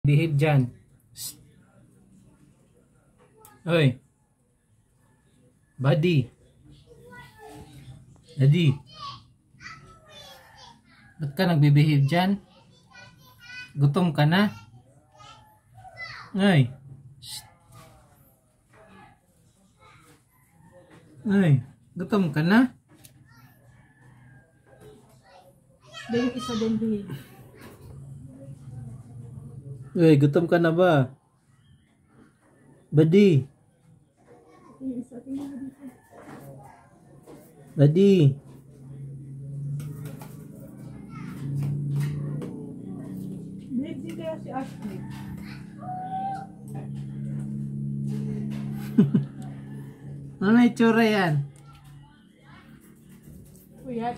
Behave dyan. Shh. Oy. Buddy. Daddy. Ba't ka nagbibehave dyan? Gutom ka na? Oy. Shh. Oy. Gutom ka na? Yung isa din behave. Oy, gutom ka na ba? Buddy. Yung isa din dito. Buddy. Behave din kaya si Ashley. Ano itsura yan? Kuyat.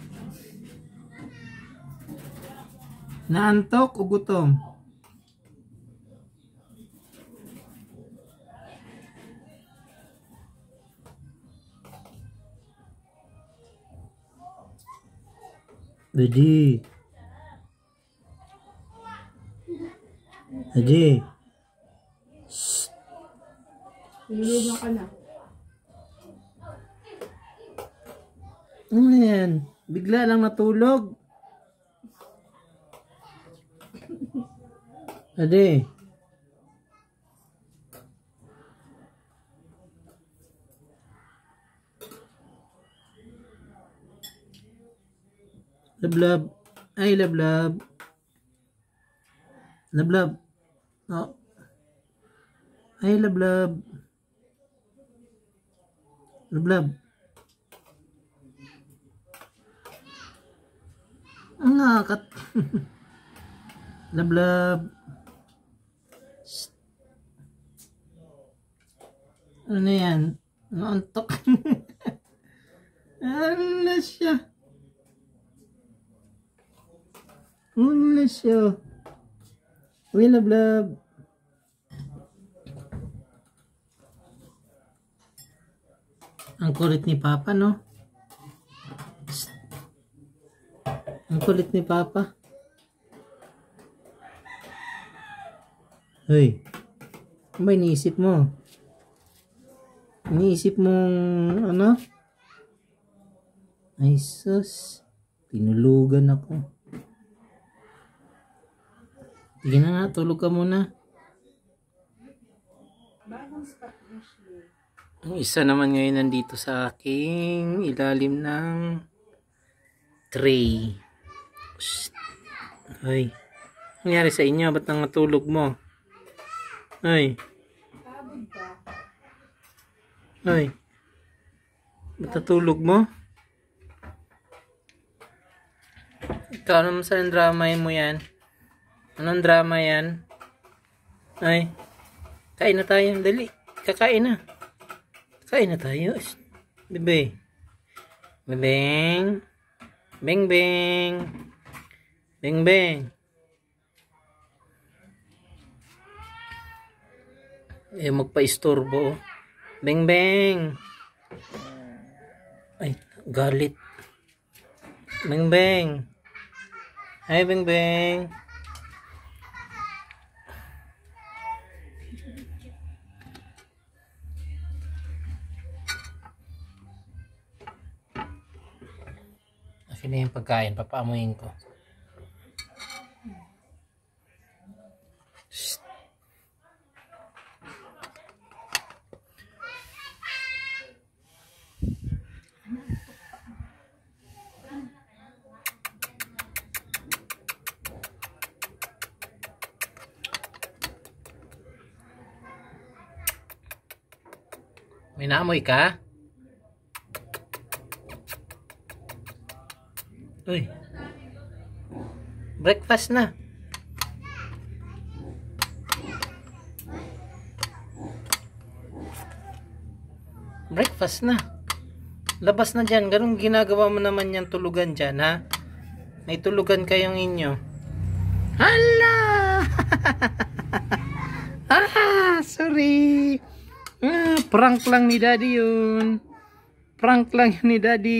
Naantok o gutom? Buddy. Buddy. Shh. Nilulog ka na. Ano yan? Bigla lang natulog. Buddy. Lablab. Ay, lablab. Lablab. Oh. Ay, lablab. Lablab. Ang nakat. Lablab. Shh. Ano yan? Naantok. Ano siya? Ano siya? Uy, lablab. Ang kulit ni Papa, no? Psst. Ang kulit ni Papa. Hoy. Ano ba iniisip mo? Iniisip mong ano? Ay sus. Tinulugan ako. Sige na nga, tulog ka muna. Bagong spot, Ashley. Ang isa naman ngayon nandito sa aking ilalim ng tray. Shhh. Ay. Ano nangyari sa inyo? Ba't nangatulog mo? Ay. Pagod ka. Ay. Ba't natulog mo? Ikaw naman sa drama mo yan. Anong drama yan? Ay. Kain na tayo. Dali. Kakain na. Kain na tayo. Bebe. Bebeng. Beng beng. Beng beng. Eh magpa-istorbo. Beng beng. Ay, galit. Beng beng. Ay, beng beng. Akin na yung pagkain, papaamuin ko. Shhh. May naamoy ka? Uy. Breakfast na. Breakfast na. Labas na dyan. Ganun ginagawa mo naman yan tulugan dyan, ha? May tulugan kayong inyo. Hala! Sorry. Prank lang ni Daddy yun. Prank lang yun ni Daddy.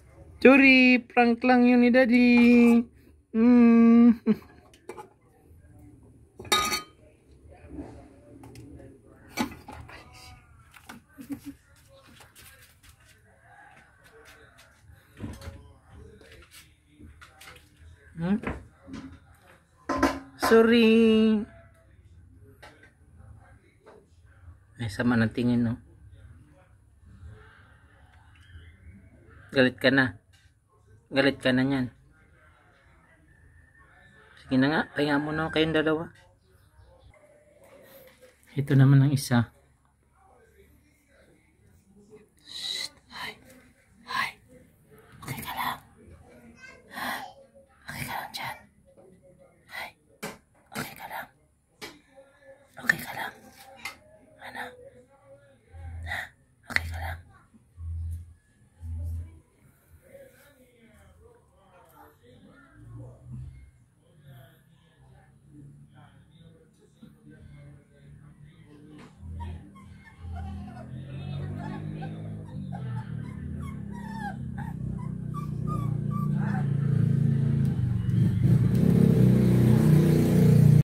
Sorry, prank lang yun ni Daddy. sorry. Ay, sama ng tingin, no? Galit ka na. Galit ka na niyan. Sige na nga, kaya mo na kayong dalawa. Ito naman ang isa.